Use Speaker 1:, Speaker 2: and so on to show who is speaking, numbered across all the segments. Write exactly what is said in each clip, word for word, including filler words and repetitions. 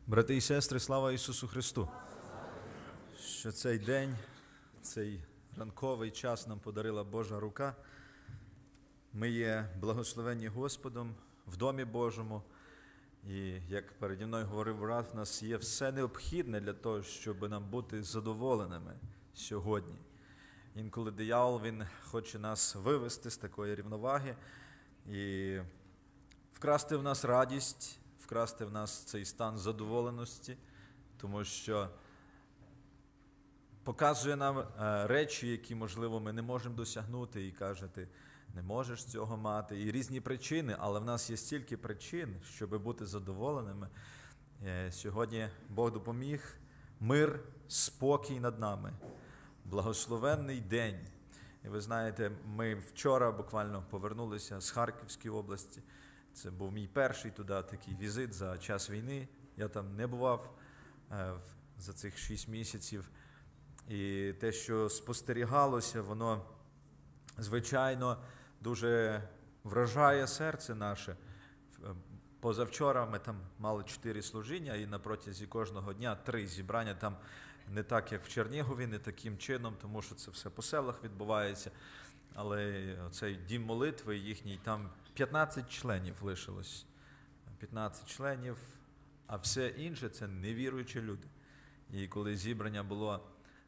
Speaker 1: Брати і сестри, слава Ісусу Христу! Що цей день, цей ранковий час нам подарила Божа рука. Ми є благословенні Господом в Домі Божому. І, як переді мною говорив брат, в нас є все необхідне для того, щоб нам бути задоволеними сьогодні. Інколи диявол, він хоче нас вивести з такої рівноваги і вкрасти в нас радість, вкрасти в нас цей стан задоволеності, тому що показує нам речі, які, можливо, ми не можемо досягнути, і каже, ти не можеш цього мати, і різні причини, але в нас є стільки причин, щоб бути задоволеними. Сьогодні Бог допоміг, мир, спокій над нами, благословенний день. І ви знаєте, ми вчора буквально повернулися з Харківської області. Це був мій перший туди такий візит за час війни. Я там не бував е, за цих шість місяців. І те, що спостерігалося, воно, звичайно, дуже вражає серце наше. Позавчора ми там мали чотири служіння, і на протязі кожного дня три зібрання. Там не так, як в Чернігові, не таким чином, тому що це все по селах відбувається. Але цей дім молитви їхній, там п'ятнадцять членів лишилось. п'ятнадцять членів, а все інше – це невіруючі люди. І коли зібрання було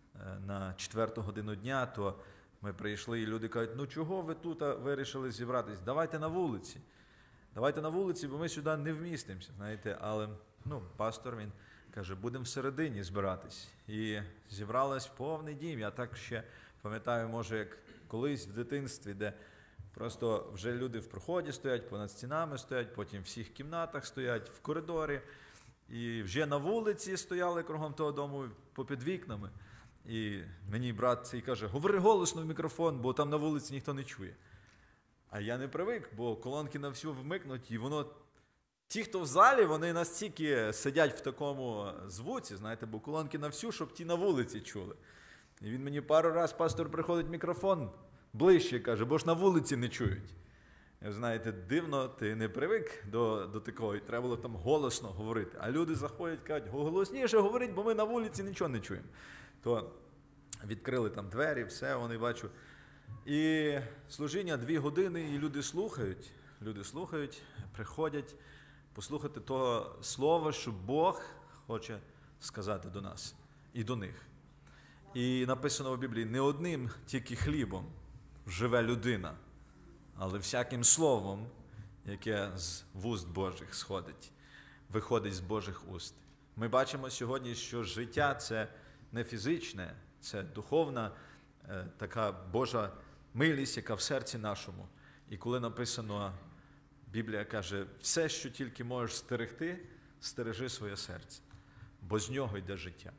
Speaker 1: на четверту годину дня, то ми прийшли, і люди кажуть, ну чого ви тут вирішили зібратись? Давайте на вулиці. Давайте на вулиці, бо ми сюди не вмістимося, знаєте. Але ну, пастор, він каже, будемо всередині збиратись. І зібралась повний дім. Я так ще пам'ятаю, може, як колись в дитинстві, де просто вже люди в проході стоять, понад стінами стоять, потім в всіх кімнатах стоять, в коридорі. І вже на вулиці стояли кругом того дому, попід вікнами. І мені брат цей каже, говори голосно в мікрофон, бо там на вулиці ніхто не чує. А я не привик, бо колонки на всю вмикнуть, і воно... Ті, хто в залі, вони настільки сидять в такому звуці, знаєте, бо колонки на всю, щоб ті на вулиці чули. І він мені пару раз, пастор, приходить мікрофон ближче, каже, бо ж на вулиці не чують. І, знаєте, дивно, ти не привик до, до такого, і треба було там голосно говорити. А люди заходять, кажуть, голосніше говоріть, бо ми на вулиці нічого не чуємо. То відкрили там двері, все, вони бачу. І служіння дві години, і люди слухають, люди слухають, приходять послухати того слова, що Бог хоче сказати до нас і до них. І написано в Біблії, не одним тільки хлібом живе людина, але всяким словом, яке з вуст Божих сходить, виходить з Божих уст. Ми бачимо сьогодні, що життя – це не фізичне, це духовна е, така Божа милість, яка в серці нашому. І коли написано, Біблія каже, все, що тільки можеш стерегти, стережи своє серце, бо з нього йде життя.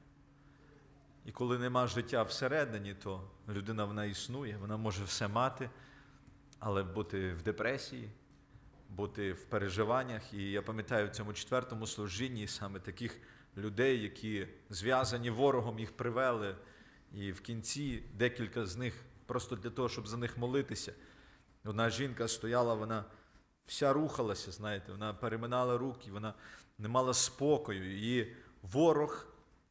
Speaker 1: І коли нема життя всередині, то людина вона існує, вона може все мати, але бути в депресії, бути в переживаннях. І я пам'ятаю, в цьому четвертому служінні саме таких людей, які зв'язані ворогом, їх привели. І в кінці декілька з них просто для того, щоб за них молитися. Одна жінка стояла, вона вся рухалася, знаєте, вона переминала руки, вона не мала спокою. І ворог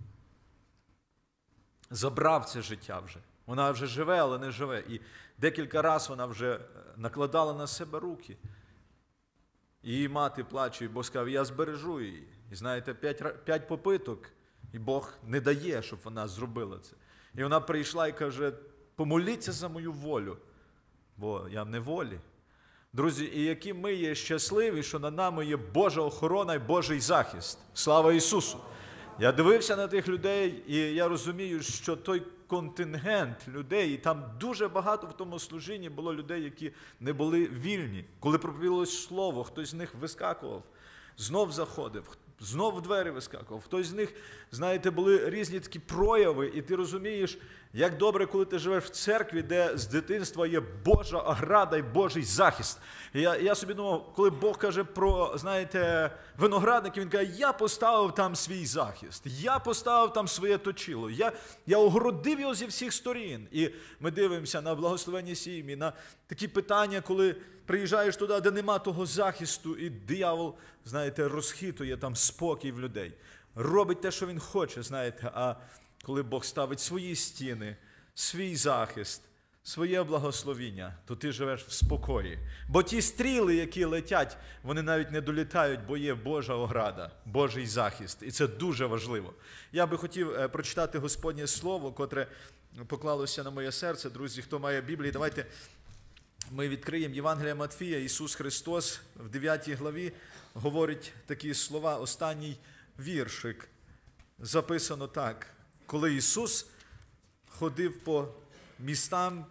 Speaker 1: забрав це життя вже. Вона вже живе, але не живе. І декілька разів вона вже накладала на себе руки. І її мати плаче, і Бог сказав, я збережу її. І знаєте, п'ять, п'ять попиток, і Бог не дає, щоб вона зробила це. І вона прийшла і каже, помоліться за мою волю, бо я в неволі. Друзі, і які ми є щасливі, що над нами є Божа охорона і Божий захист. Слава Ісусу! Я дивився на тих людей, і я розумію, що той контингент людей, і там дуже багато в тому служінні було людей, які не були вільні. Коли проповідалось слово, хтось з них вискакував, знов заходив, знов в двері вискакував. Хтось з них, знаєте, були різні такі прояви, і ти розумієш, як добре, коли ти живеш в церкві, де з дитинства є Божа ограда і Божий захист. І я, я собі думав, коли Бог каже про, знаєте, виноградники, він каже, я поставив там свій захист, я поставив там своє точило, я, я огородив його зі всіх сторін. І ми дивимося на благословенні сім'ї, на такі питання, коли приїжджаєш туди, де нема того захисту, і диявол, знаєте, розхитує там спокій в людей. робить те, що він хоче, знаєте, а коли Бог ставить свої стіни, свій захист, своє благословіння, то ти живеш в спокої. Бо ті стріли, які летять, вони навіть не долітають, бо є Божа ограда, Божий захист. І це дуже важливо. Я би хотів прочитати Господнє Слово, котре поклалося на моє серце. Друзі, хто має Біблію, давайте ми відкриємо Євангелія Матфія. Ісус Христос в дев'ятій главі говорить такі слова, останній віршик. Записано так. Коли Ісус ходив по містам,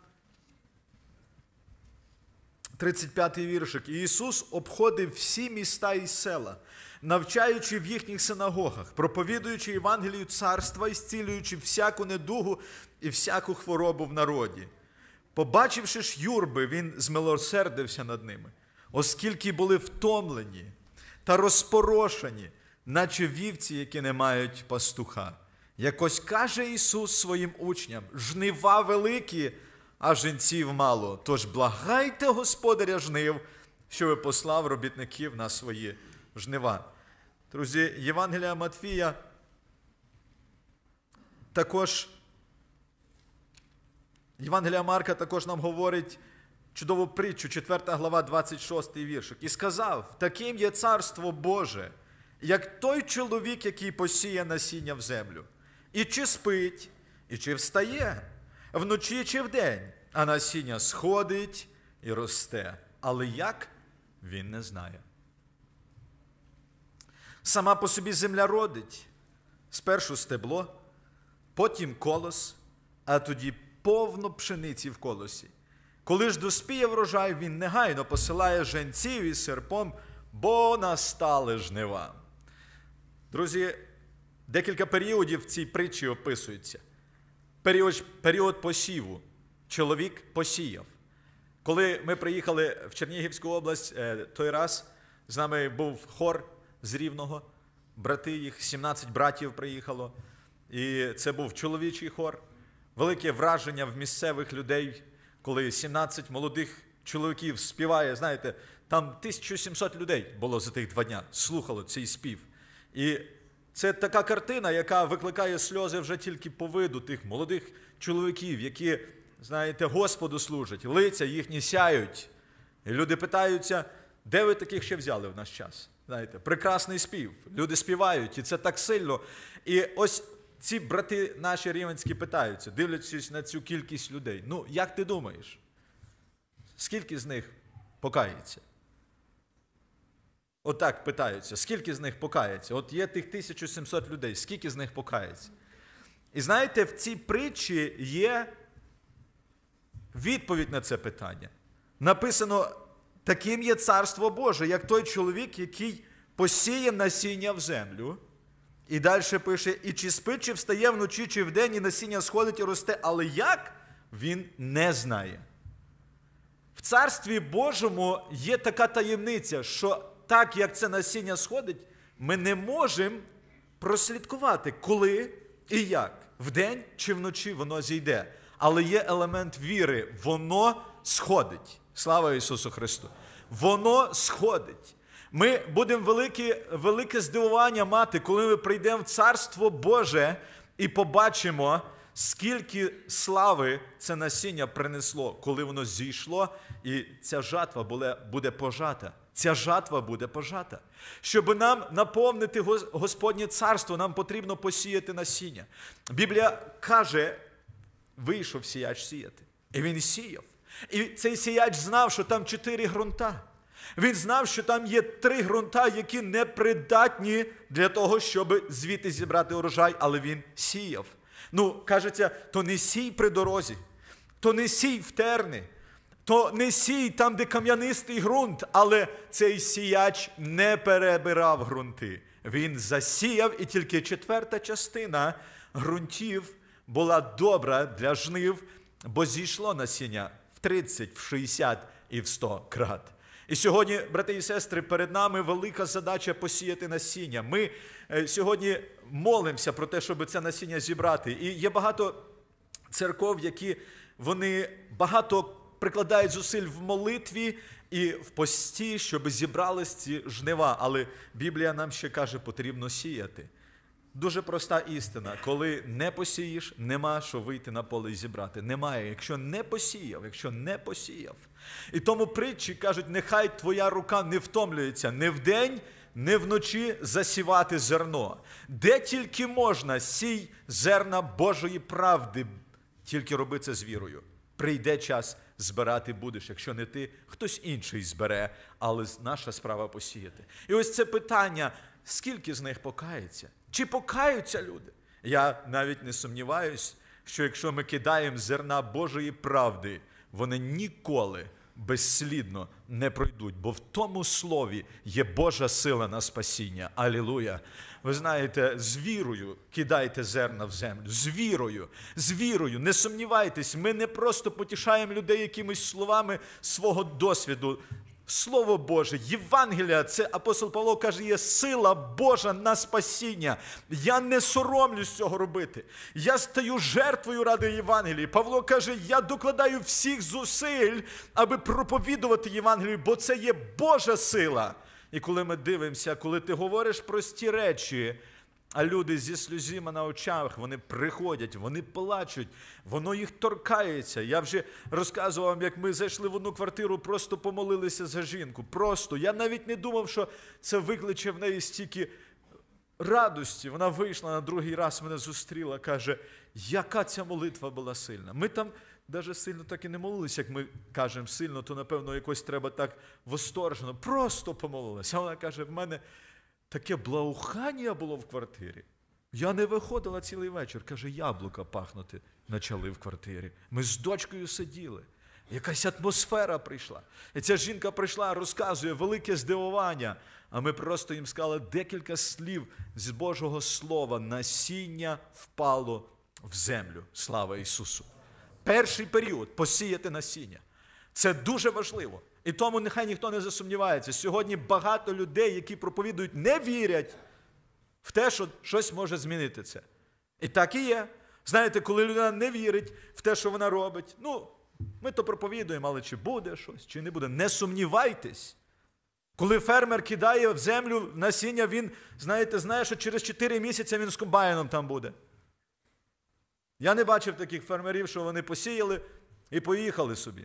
Speaker 1: тридцять п'ятий віршик. І Ісус обходив всі міста і села, навчаючи в їхніх синагогах, проповідуючи Євангелію царства і зцілюючи всяку недугу і всяку хворобу в народі. Побачивши ж юрби, він змилосердився над ними, оскільки були втомлені та розпорошені, наче вівці, які не мають пастуха. Якось каже Ісус своїм учням: жнива великі, а жінців мало. Тож благайте Господаря жнив, щоб послав робітників на свої жнива. Друзі, Євангелія Матфія також, Євангелія Марка також нам говорить чудову притчу, четверта глава, двадцять шостий віршик. І сказав: таким є царство Боже, як той чоловік, який посіє насіння в землю. І чи спить, і чи встає, вночі чи вдень, а насіння сходить і росте. Але як? Він не знає. Сама по собі земля родить, спершу стебло, потім колос, а тоді повно пшениці в колосі. Коли ж доспіє врожай, він негайно посилає женців із серпом, бо настали жнива. Друзі, декілька періодів в цій притчі описується. Період, період посіву. Чоловік посіяв. Коли ми приїхали в Чернігівську область, той раз з нами був хор з Рівного, брати їх, сімнадцять братів приїхало. І це був чоловічий хор. Велике враження в місцевих людей, коли сімнадцять молодих чоловіків співає. Знаєте, там тисяча сімсот людей було за тих два дня, слухало цей спів. І це така картина, яка викликає сльози вже тільки по виду тих молодих чоловіків, які, знаєте, Господу служать, лиця їхні сяють. І люди питаються: де ви таких ще взяли в наш час? Знаєте, прекрасний спів, люди співають, і це так сильно. І ось ці брати наші рівненські питаються, дивлячись на цю кількість людей: ну, як ти думаєш, скільки з них покається? Отак питаються, скільки з них покається? От є тих тисяча сімсот людей, скільки з них покається? І знаєте, в цій притчі є відповідь на це питання. Написано: таким є царство Боже, як той чоловік, який посіє насіння в землю. І далі пише: і чи спить, чи встає вночі, чи вдень, і насіння сходить і росте. Але як? Він не знає. В Царстві Божому є така таємниця, що так, як це насіння сходить, ми не можемо прослідкувати, коли і як, вдень чи вночі воно зійде. Але є елемент віри, воно сходить. Слава Ісусу Христу! Воно сходить. Ми будемо велике, велике здивування мати, коли ми прийдемо в Царство Боже і побачимо, скільки слави це насіння принесло, коли воно зійшло, і ця жатва буде пожата. Ця жатва буде пожата. Щоб нам наповнити Господнє царство, нам потрібно посіяти насіння. Біблія каже: вийшов сіяч сіяти. І він сіяв. І цей сіяч знав, що там чотири ґрунта. Він знав, що там є три ґрунта, які непридатні для того, щоб звідти зібрати урожай, але він сіяв. Ну, кажеться, то не сій при дорозі, то не сій в терни, то не сій там, де кам'янистий ґрунт, але цей сіяч не перебирав ґрунти. Він засіяв, і тільки четверта частина ґрунтів була добра для жнив, бо зійшло насіння в тридцять, в шістдесят і в сто крат. І сьогодні, брати і сестри, перед нами велика задача посіяти насіння. Ми сьогодні молимося про те, щоб це насіння зібрати. І є багато церков, які вони багато прикладають зусиль в молитві і в пості, щоб зібрались ці жнива. Але Біблія нам ще каже, потрібно сіяти. Дуже проста істина. Коли не посієш, нема що вийти на поле і зібрати. Немає. Якщо не посіяв, якщо не посіяв. І тому притчі кажуть, нехай твоя рука не втомлюється не вдень, не вночі засівати зерно. Де тільки можна, сій зерна Божої правди, тільки роби це з вірою. Прийде час, збирати будеш. Якщо не ти, хтось інший збере, але наша справа посіяти. І ось це питання, скільки з них покається? Чи покаються люди? Я навіть не сумніваюсь, що якщо ми кидаємо зерна Божої правди, вони ніколи безслідно не пройдуть, бо в тому слові є Божа сила на спасіння. Алілуя! Ви знаєте, з вірою кидайте зерна в землю, з вірою, з вірою, не сумнівайтесь, ми не просто потішаємо людей якимись словами свого досвіду. Слово Боже, Євангелія, це апостол Павло каже, є сила Божа на спасіння. Я не соромлюсь цього робити. Я стаю жертвою ради Євангелії. Павло каже, я докладаю всіх зусиль, аби проповідувати Євангелію, бо це є Божа сила. І коли ми дивимося, коли ти говориш прості речі, а люди зі сльозима на очах, вони приходять, вони плачуть, воно їх торкається. Я вже розказував вам, як ми зайшли в одну квартиру, просто помолилися за жінку. Просто. Я навіть не думав, що це викличе в неї стільки радості. Вона вийшла на другий раз, мене зустріла, каже, яка ця молитва була сильна. Ми там навіть сильно так і не молилися, як ми кажемо сильно, то, напевно, якось треба так восторжено. Просто помолилися. А вона каже, в мене таке благоухання було в квартирі. Я не виходила цілий вечір. Каже, яблука пахнути почали в квартирі. Ми з дочкою сиділи. Якась атмосфера прийшла. І ця жінка прийшла, розказує велике здивування. А ми просто їм сказали декілька слів з Божого Слова. Насіння впало в землю. Слава Ісусу. Перший період – посіяти насіння. Це дуже важливо. І тому нехай ніхто не засумнівається. Сьогодні багато людей, які проповідують, не вірять в те, що щось може змінити це. І так і є. Знаєте, коли людина не вірить в те, що вона робить, ну, ми то проповідуємо, але чи буде щось, чи не буде. Не сумнівайтесь. Коли фермер кидає в землю насіння, він, знаєте, знає, що через чотири місяці він з комбайном там буде. Я не бачив таких фермерів, що вони посіяли і поїхали собі.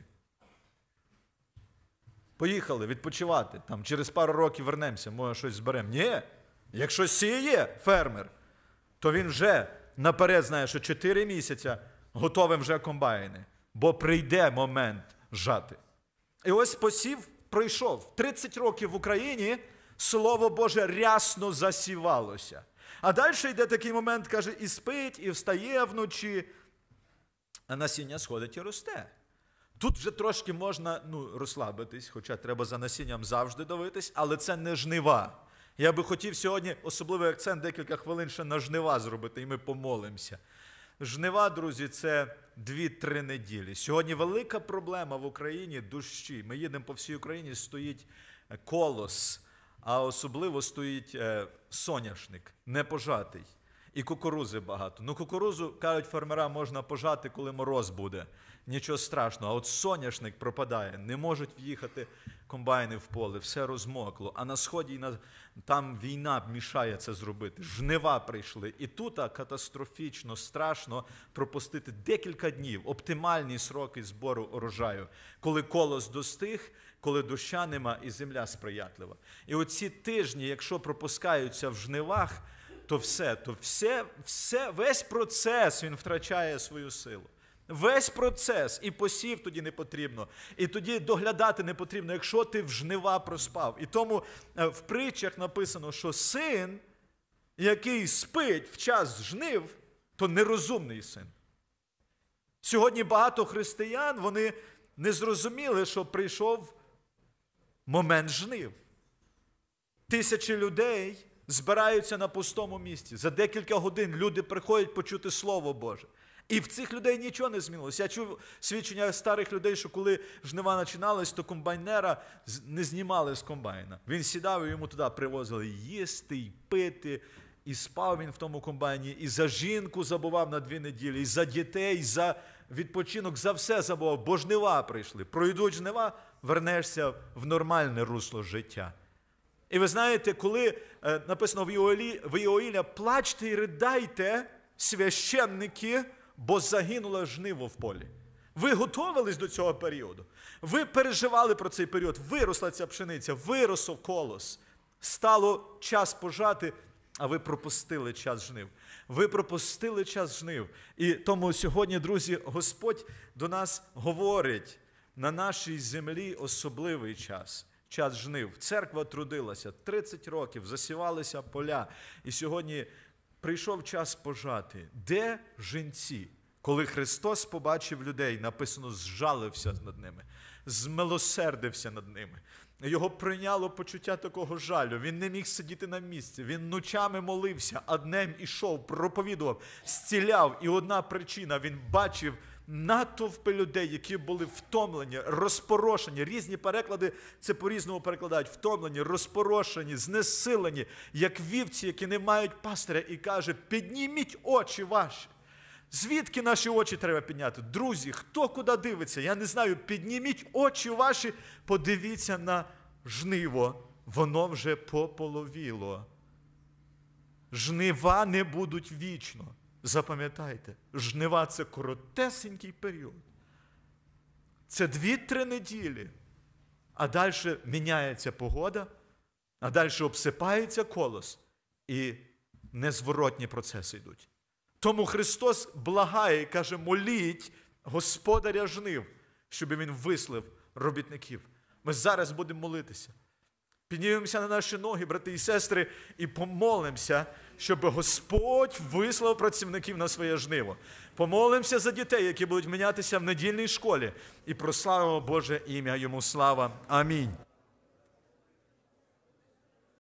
Speaker 1: Поїхали відпочивати. Там через пару років вернемося, може щось зберемо. Ні. Якщо сіє фермер, то він вже наперед знає, що чотири місяці готовим вже комбайни. Бо прийде момент жати. І ось посів пройшов. тридцять років в Україні Слово Боже рясно засівалося. А далі йде такий момент, каже, і спить, і встає вночі, а насіння сходить і росте. Тут вже трошки можна ну, розслабитись, хоча треба за насінням завжди дивитись, але це не жнива. Я би хотів сьогодні особливий акцент декілька хвилин ще на жнива зробити, і ми помолимося. Жнива, друзі, це дві-три неділі. Сьогодні велика проблема в Україні – дощі. Ми їдемо по всій Україні, стоїть колос, а особливо стоїть е, соняшник, непожатий. І кукурузи багато. Ну, кукурузу, кажуть фермера, можна пожати, коли мороз буде. Нічого страшного. А от соняшник пропадає. Не можуть в'їхати комбайни в поле. Все розмокло. А на Сході там війна мішає це зробити. Жнива прийшли. І тут катастрофічно, страшно пропустити декілька днів. Оптимальні сроки збору урожаю. Коли колос достиг, коли доща нема і земля сприятлива. І оці тижні, якщо пропускаються в жнивах, то все, то все, все, весь процес, він втрачає свою силу. Весь процес. І посів тоді не потрібно. І тоді доглядати не потрібно, якщо ти в жнива проспав. І тому в притчах написано, що син, який спить в час жнив, то нерозумний син. Сьогодні багато християн, вони не зрозуміли, що прийшов момент жнив. Тисячі людей збираються на пустому місці. За декілька годин люди приходять почути Слово Боже. І в цих людей нічого не змінилося. Я чув свідчення старих людей, що коли жнива починалась, то комбайнера не знімали з комбайна. Він сідав і йому туди привозили їсти, і пити, і спав він в тому комбайні, і за жінку забував на дві неділі, і за дітей, і за відпочинок, за все забував, бо жнива прийшли. Пройдуть жнива, вернешся в нормальне русло життя. І ви знаєте, коли е, написано в Іоїлі, в Іоїля, плачте і ридайте, священники, бо загинуло жниво в полі. Ви готувались до цього періоду. Ви переживали про цей період. Виросла ця пшениця, виросов колос. Стало час пожати, а ви пропустили час жнив. Ви пропустили час жнив. І тому сьогодні, друзі, Господь до нас говорить: на нашій землі особливий час. Час жнив. Церква трудилася тридцять років, засівалися поля. І сьогодні прийшов час пожати. Де жінці? Коли Христос побачив людей, написано, зжалився над ними, змилосердився над ними. Його прийняло почуття такого жалю. Він не міг сидіти на місці. Він ночами молився, а днем ішов, проповідував, зціляв. І одна причина – він бачив натовпи людей, які були втомлені, розпорошені. Різні переклади це по-різному перекладають. Втомлені, розпорошені, знесилені, як вівці, які не мають пастиря. І каже: підніміть очі ваші. Звідки наші очі треба підняти? Друзі, хто куди дивиться? Я не знаю. Підніміть очі ваші, подивіться на жниво. Воно вже пополовіло. Жнива не будуть вічно. Запам'ятайте, жнива – це коротесенький період. Це дві-три неділі. А далі міняється погода, а далі обсипається колос. І незворотні процеси йдуть. Тому Христос благає і каже: моліть Господаря жнив, щоб Він вислав робітників. Ми зараз будемо молитися. Піднімемося на наші ноги, брати і сестри, і помолимося, щоб Господь вислав працівників на своє жниво. Помолимося за дітей, які будуть мінятися в недільній школі. І прославимо Боже ім'я. Йому слава. Амінь.